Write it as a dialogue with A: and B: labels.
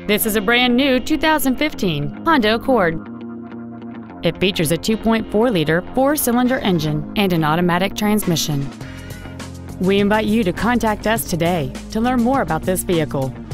A: This is a brand new 2015 Honda Accord. It features a 2.4-liter four-cylinder engine and an automatic transmission. We invite you to contact us today to learn more about this vehicle.